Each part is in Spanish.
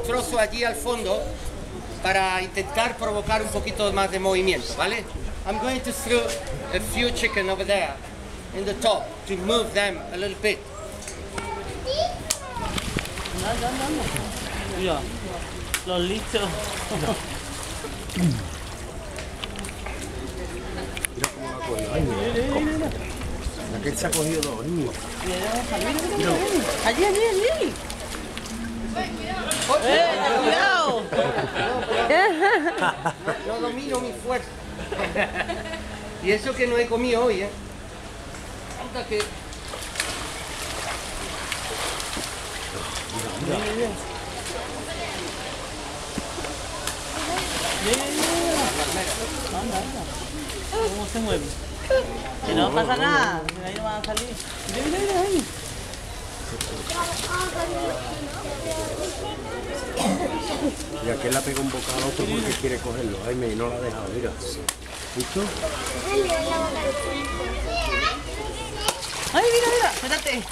unos trozos allí al fondo para intentar provocar un poquito más de movimiento, ¿vale? I'm going to throw a few chicken over there in the top to move them a little bit. Mira, los listos. Mira cómo la ha cogido. Ay, mira. La que se ha cogido dos niños. Allí. ¡Cuidado! No domino mi fuerza. Y eso que no he comido hoy, Anda que... ¿Cómo se mueve? Que no pasa nada, de ahí no van a salir. Mira ahí. Y aquel la pega un bocado al otro porque quiere cogerlo. Ay, y no la ha dejado, mira. ¿Visto? Ay, mira, espérate.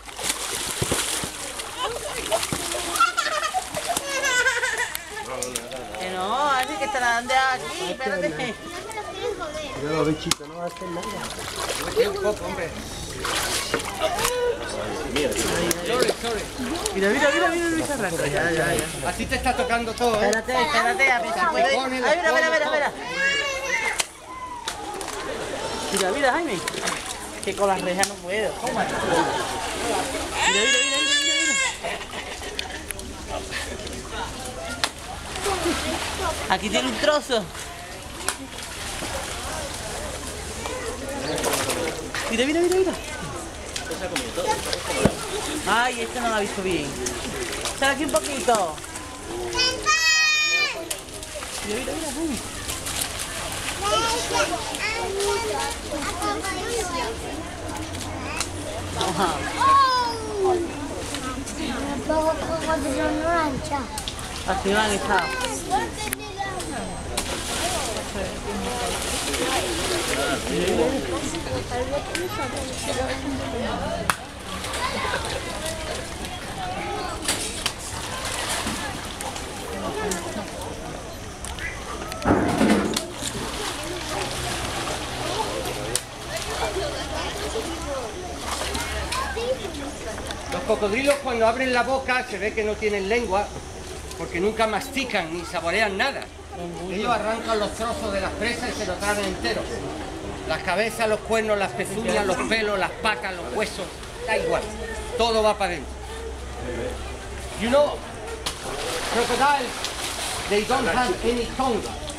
Que no, así que estarán de aquí, espérate. Mira los bichitos, no va a hacer nada. Un poco, hombre. Sorry. Mira el bicharraco. Ya. A ti te está tocando todo, Espérate, a ver si puede. Ay, mira. Mira, Jaime. Que con las rejas no puedo. Toma. Mira. Aquí tiene un trozo. Mira. Ay, este no lo ha visto bien. Sal aquí un poquito. Mira, Jaime. Así van a estar. Los cocodrilos cuando abren la boca se ve que no tienen lengua porque nunca mastican ni saborean nada. Ellos arrancan los trozos de las presas y se los tragan enteros. Las cabezas, los cuernos, las pezuñas, los pelos, las patas, los huesos, da igual. Todo va para adentro. You know, crocodiles, they don't have any tongue.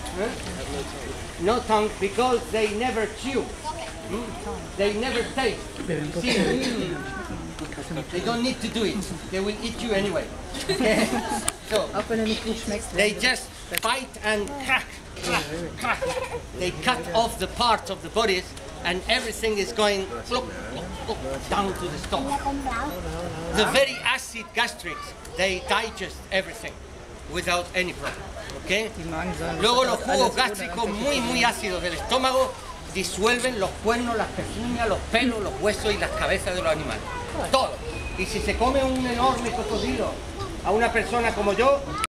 No tongue because they never chew. They never taste. See, they don't need to do it. They will eat you anyway. So they just bite and crack. They cut off the parts of the bodies and everything is going down to the stomach. The very acid gastrics, they digest everything without any problem. Okay? Luego los jugos gástricos muy ácidos del estómago disuelven los cuernos, las pezuñas, los pelos, los huesos y las cabezas de los animales. Todo. Y si se come un enorme cocodrilo a una persona como yo,